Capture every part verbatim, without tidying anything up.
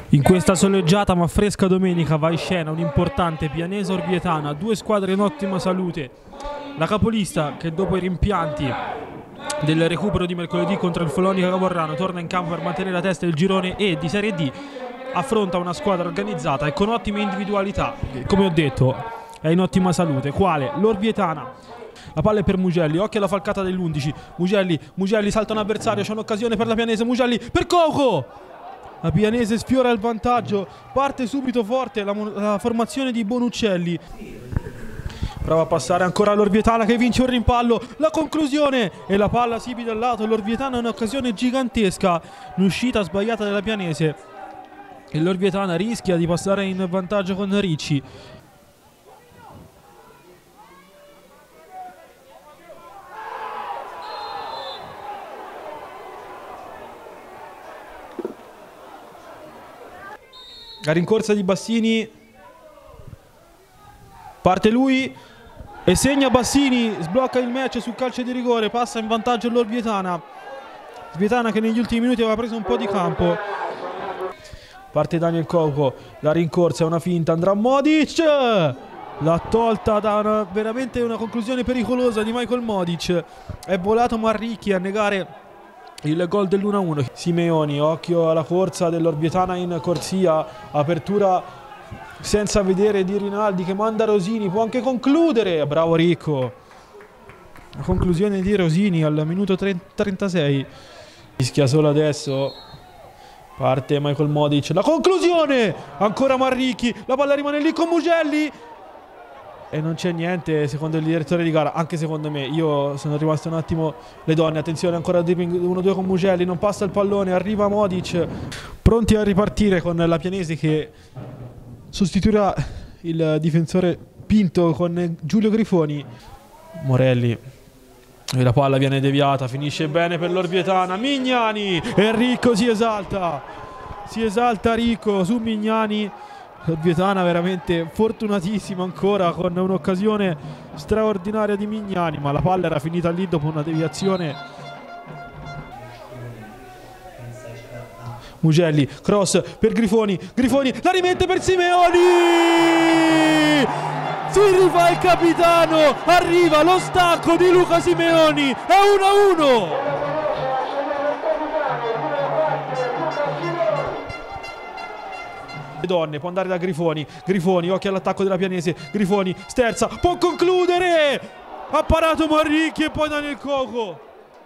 In questa soleggiata ma fresca domenica va in scena un'importante Pianesa Orvietana, due squadre in ottima salute. La capolista, che dopo i rimpianti del recupero di mercoledì contro il Follonica Cavorrano torna in campo per mantenere la testa del girone E di Serie D, affronta una squadra organizzata e con ottime individualità, come ho detto è in ottima salute, quale l'Orvietana. La palla è per Mugelli, occhio alla falcata dell'undici. Mugelli, Mugelli salta un avversario, c'è un'occasione per la Pianese. Mugelli per Coco. La Pianese sfiora il vantaggio, parte subito forte la, la formazione di Bonuccelli. Prova a passare ancora l'Orvietana che vince un rimpallo, la conclusione e la palla si pide al lato. L'Orvietana è un'occasione gigantesca, l'uscita sbagliata della Pianese e l'Orvietana rischia di passare in vantaggio con Ricci. La rincorsa di Bassini, parte lui e segna Bassini, sblocca il match sul calcio di rigore, passa in vantaggio l'Orvietana. Orvietana che negli ultimi minuti aveva preso un po' di campo. Parte Daniel Coco, la rincorsa è una finta, andrà Modic, l'ha tolta da una, veramente una conclusione pericolosa di Michael Modic. È volato Marricchi a negare il gol dell'uno a uno. Simeoni, occhio alla corsa dell'Orvietana in corsia, apertura senza vedere di Rinaldi che manda Rosini, può anche concludere, bravo Ricco. La conclusione di Rosini al minuto trentasei. Rischia solo adesso, parte Michael Modic, la conclusione, ancora Marricchi, la palla rimane lì con Mugelli e non c'è niente secondo il direttore di gara, anche secondo me. Io sono rimasto un attimo, le donne, attenzione ancora uno due con Mugelli, non passa il pallone, arriva Modic, pronti a ripartire con la Pianese che sostituirà il difensore Pinto con Giulio Grifoni. Morelli e la palla viene deviata, finisce bene per l'Orvietana. Mignani e Ricco si esalta, si esalta Ricco su Mignani. L'Orvietana veramente fortunatissima ancora con un'occasione straordinaria di Mignani, ma la palla era finita lì dopo una deviazione. Mugelli, cross per Grifoni, Grifoni la rimette per Simeoni, si rifà il capitano, arriva lo stacco di Luca Simeoni, è uno a uno. Le donne, può andare da Grifoni, Grifoni, occhio all'attacco della Pianese, Grifoni, sterza, può concludere, ha parato Marricchi e poi Daniel Coco.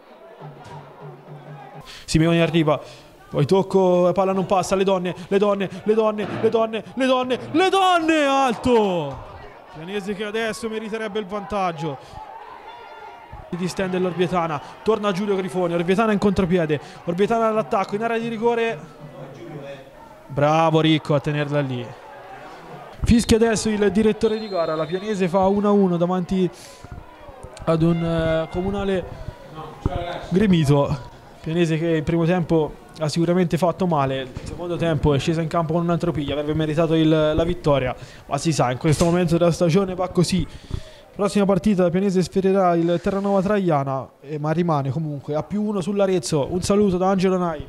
Simeoni arriva, poi tocco, la palla non passa, le donne, le donne, le donne, le donne, le donne, le donne, alto! Pianese che adesso meriterebbe il vantaggio. Si distende l'Orvietana, torna Giulio Grifoni, Orvietana in contropiede, Orvietana all'attacco, in area di rigore. Bravo Ricco a tenerla lì. Fischia adesso il direttore di gara, la Pianese fa uno a uno davanti ad un uh, comunale gremito. Pianese che il primo tempo ha sicuramente fatto male, il secondo tempo è scesa in campo con un altro piglio, avrebbe meritato il, la vittoria, ma si sa, in questo momento della stagione va così. Prossima partita la Pianese sferirà il Terranova Traiana, eh, ma rimane comunque a più uno sull'Arezzo. Un saluto da Angelo Nai.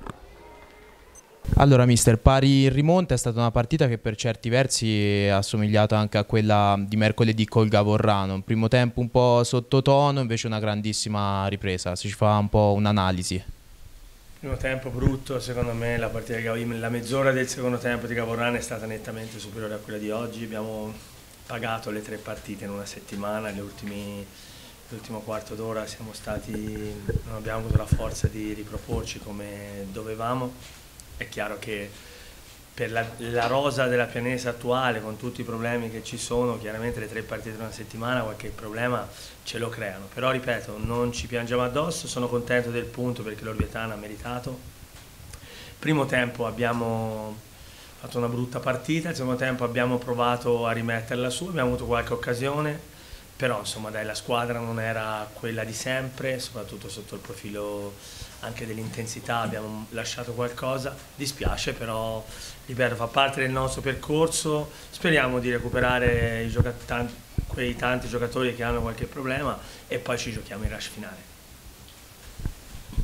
Allora mister, pari in rimonta, è stata una partita che per certi versi è assomigliata anche a quella di mercoledì col Gavorrano. Un primo tempo un po' sottotono, invece una grandissima ripresa. Se ci fa un po' un'analisi. Primo tempo brutto, secondo me la, partita di, la mezz'ora del secondo tempo di Gavorrano è stata nettamente superiore a quella di oggi. Abbiamo pagato le tre partite in una settimana, l'ultimo quarto d'ora siamo stati, non abbiamo avuto la forza di riproporci come dovevamo. È chiaro che per la, la rosa della Pianese attuale, con tutti i problemi che ci sono, chiaramente le tre partite in una settimana qualche problema ce lo creano. Però ripeto, non ci piangiamo addosso, sono contento del punto perché l'Orvietana ha meritato. Primo tempo abbiamo fatto una brutta partita, il secondo tempo abbiamo provato a rimetterla su, abbiamo avuto qualche occasione, però insomma dai, la squadra non era quella di sempre, soprattutto sotto il profilo anche dell'intensità abbiamo lasciato qualcosa, dispiace, però ripeto, fa parte del nostro percorso, speriamo di recuperare i tanti, quei tanti giocatori che hanno qualche problema e poi ci giochiamo il rush finale.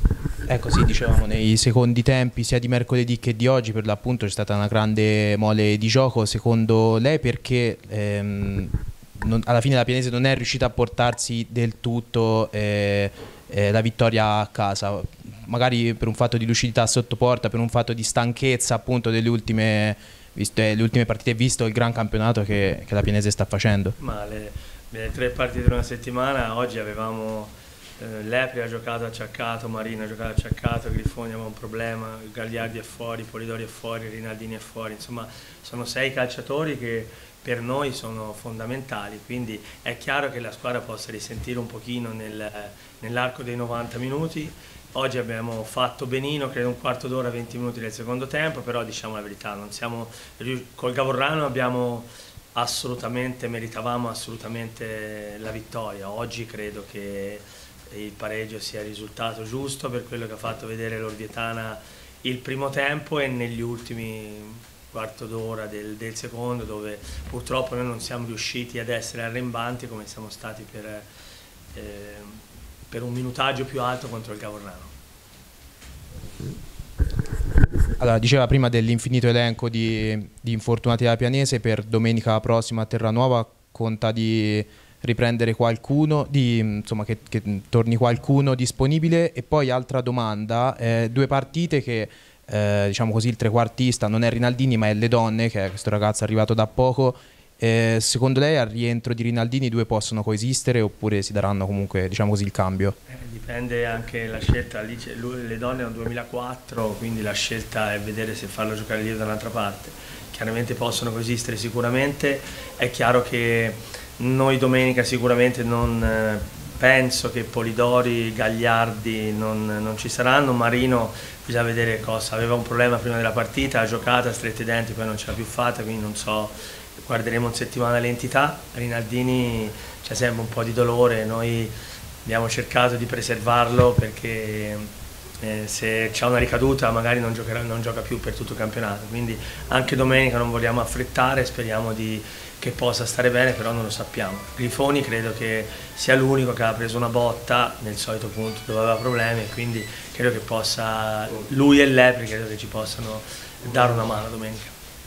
Ecco, sì, dicevamo, nei secondi tempi sia di mercoledì che di oggi per l'appunto c'è stata una grande mole di gioco. Secondo lei perché ehm, non, alla fine la Pianese non è riuscita a portarsi del tutto eh, eh, la vittoria a casa? Magari per un fatto di lucidità sotto porta, per un fatto di stanchezza appunto delle ultime, visto, le ultime partite, visto il gran campionato che, che la Pianese sta facendo? Ma le, le tre partite di una settimana, oggi avevamo... Eh, Lepri ha giocato acciaccato, Marino ha giocato acciaccato, Grifoni aveva un problema, Gagliardi è fuori, Polidori è fuori, Rinaldini è fuori, insomma sono sei calciatori che per noi sono fondamentali, quindi è chiaro che la squadra possa risentire un pochino nel, nell'arco dei novanta minuti. Oggi abbiamo fatto benino, credo un quarto d'ora, venti minuti del secondo tempo, però diciamo la verità, non siamo, col Gavorrano abbiamo assolutamente, meritavamo assolutamente la vittoria. Oggi credo che il pareggio sia il risultato giusto per quello che ha fatto vedere l'Orvietana il primo tempo e negli ultimi quarto d'ora del, del secondo, dove purtroppo noi non siamo riusciti ad essere arrembanti come siamo stati per, eh, per un minutaggio più alto contro il Gavorrano. Allora, diceva prima dell'infinito elenco di, di infortunati della Pianese. Per domenica prossima a Terranuova conta di riprendere qualcuno, di, insomma che, che torni qualcuno disponibile? E poi altra domanda, eh, due partite che eh, diciamo così il trequartista non è Rinaldini ma è Le Donne, che è questo ragazzo arrivato da poco. Eh, secondo lei al rientro di Rinaldini i due possono coesistere oppure si daranno comunque, diciamo così, il cambio? Eh, dipende anche la scelta, lì lui, Le Donne è un duemilaquattro, quindi la scelta è vedere se farlo giocare lì da un'altra parte. Chiaramente possono coesistere sicuramente, è chiaro che noi domenica sicuramente non eh, penso che Polidori, Gagliardi non, non ci saranno. Marino bisogna vedere cosa, aveva un problema prima della partita, ha giocato, ha stretto i denti, poi non ce l'ha più fatta, quindi non so, guarderemo in settimana l'entità. Rinaldini c'è sempre un po' di dolore, noi abbiamo cercato di preservarlo perché eh, se c'è una ricaduta magari non, giocherà, non gioca più per tutto il campionato, quindi anche domenica non vogliamo affrettare, speriamo di che possa stare bene, però non lo sappiamo. Grifoni credo che sia l'unico che ha preso una botta nel solito punto dove aveva problemi, e quindi credo che possa, lui e Lepri credo che ci possano dare una mano domenica.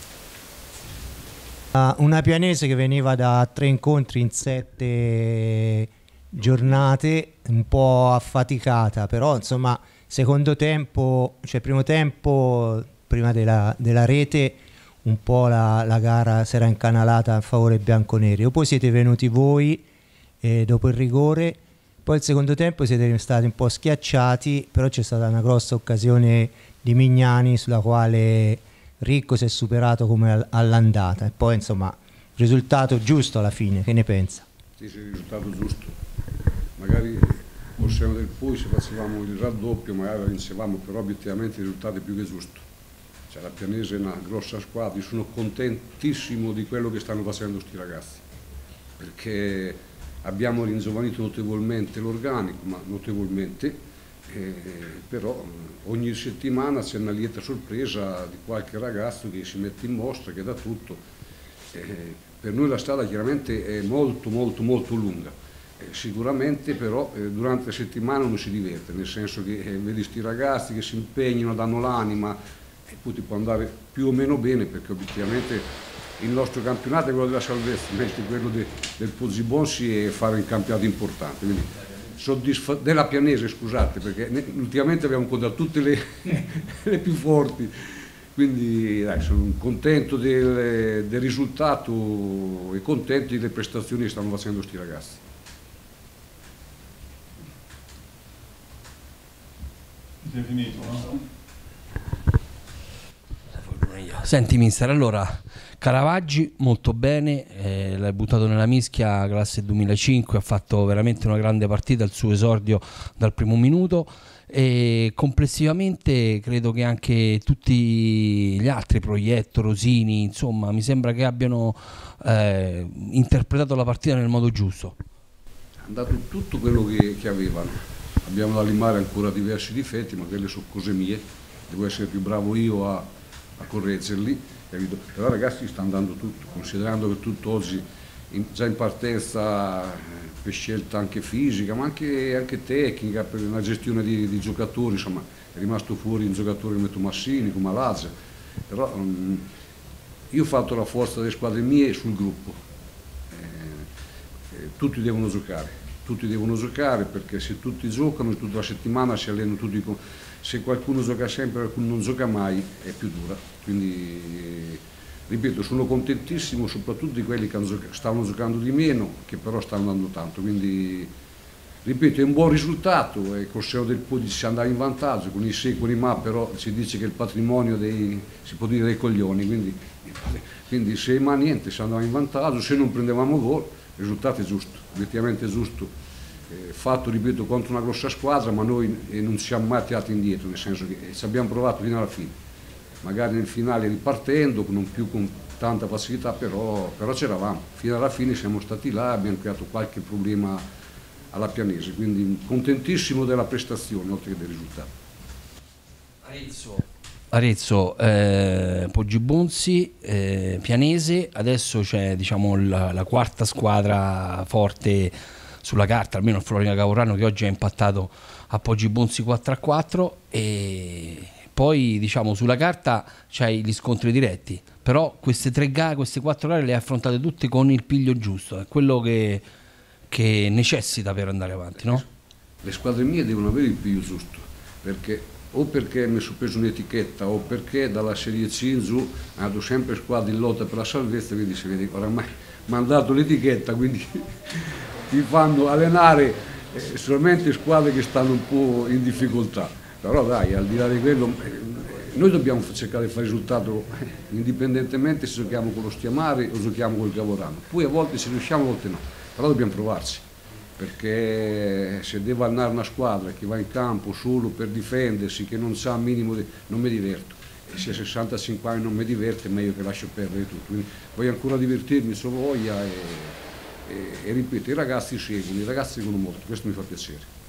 Una Pianese che veniva da tre incontri in sette giornate, un po' affaticata, però insomma secondo tempo, cioè primo tempo prima della, della rete un po' la, la gara si era incanalata a favore bianconeri, poi siete venuti voi eh, dopo il rigore, poi il secondo tempo siete stati un po' schiacciati, però c'è stata una grossa occasione di Mignani sulla quale Ricco si è superato come all'andata, e poi insomma risultato giusto alla fine. Che ne pensa? Sì, sì, il risultato giusto, magari possiamo del poi se facevamo il raddoppio magari vincevamo, però obiettivamente il risultato è più che giusto. Cioè, la Pianese è una grossa squadra, io sono contentissimo di quello che stanno facendo sti ragazzi, perché abbiamo ringiovanito notevolmente l'organico, ma notevolmente, eh, però ogni settimana c'è una lieta sorpresa di qualche ragazzo che si mette in mostra, che dà tutto. Eh, per noi la strada chiaramente è molto molto molto lunga, eh, sicuramente però eh, durante la settimana uno si diverte, nel senso che eh, vedi sti ragazzi che si impegnano, danno l'anima, e poi ti può andare più o meno bene, perché obiettivamente il nostro campionato è quello della salvezza, mentre quello de, del Poggibonsi è fare un campionato importante. Quindi, della Pianese, scusate, perché ultimamente abbiamo incontrato tutte le, le più forti, quindi dai, sono contento del, del risultato e contento delle prestazioni che stanno facendo questi ragazzi. È finito, no? Senti mister, allora Caravaggi molto bene, eh, l'hai buttato nella mischia, classe duemilacinque, ha fatto veramente una grande partita, il suo esordio dal primo minuto, e complessivamente credo che anche tutti gli altri, Proietto, Rosini, insomma mi sembra che abbiano eh, interpretato la partita nel modo giusto. È andato tutto quello che, che avevano, abbiamo da limare ancora diversi difetti, ma quelle sono cose mie, devo essere più bravo io a, a correggerli, capito? Però ragazzi sta andando tutto, considerando che tutto oggi in, già in partenza per scelta anche fisica, ma anche, anche tecnica, per una gestione di, di giocatori, insomma è rimasto fuori un giocatore come Tomassini, come Lazza, però um, io ho fatto la forza delle squadre mie sul gruppo, eh, eh, tutti devono giocare, tutti devono giocare perché se tutti giocano tutta la settimana si allenano tutti con... Se qualcuno gioca sempre e qualcuno non gioca mai è più dura, quindi ripeto sono contentissimo soprattutto di quelli che stavano giocando di meno che però stanno andando tanto, quindi ripeto è un buon risultato e col seno del poi si andava in vantaggio, con i se e con i ma però si dice che il patrimonio dei, si può dire dei coglioni, quindi, quindi se ma niente si andava in vantaggio, se non prendevamo gol il risultato è giusto, obiettivamente è giusto. Fatto, ripeto, contro una grossa squadra, ma noi eh, non ci siamo mai tirati indietro, nel senso che ci abbiamo provato fino alla fine, magari nel finale ripartendo, non più con tanta facilità, però, però c'eravamo, fino alla fine siamo stati là, abbiamo creato qualche problema alla Pianese, quindi contentissimo della prestazione, oltre che del risultato. Arezzo, Arezzo eh, Poggibonsi, eh, Pianese, adesso c'è diciamo, la, la quarta squadra forte sulla carta, almeno il Floriana Cavorrano che oggi ha impattato a Poggibonsi quattro a quattro e poi diciamo sulla carta c'hai gli scontri diretti, però queste tre gare, queste quattro gare le hai affrontate tutte con il piglio giusto, è quello che, che necessita per andare avanti, no? Le squadre mie devono avere il piglio giusto, perché o perché mi sono preso un'etichetta o perché dalla Serie C in giù hanno sempre squadre in lotta per la salvezza, quindi si vede oramai mi hanno dato l'etichetta, quindi ti fanno allenare eh, solamente squadre che stanno un po' in difficoltà, però dai, al di là di quello eh, noi dobbiamo cercare di fare risultato eh, indipendentemente se giochiamo con lo Stiamare o giochiamo con il Cavorrano, poi a volte ci riusciamo, a volte no, però dobbiamo provarci, perché se devo allenare una squadra che va in campo solo per difendersi, che non sa minimo, di... non mi diverto, e se a sessantacinque anni non mi diverte è meglio che lascio perdere tutto, quindi voglio ancora divertirmi, so voglia e... E, e ripeto, i ragazzi seguono, i ragazzi seguono molto, questo mi fa piacere.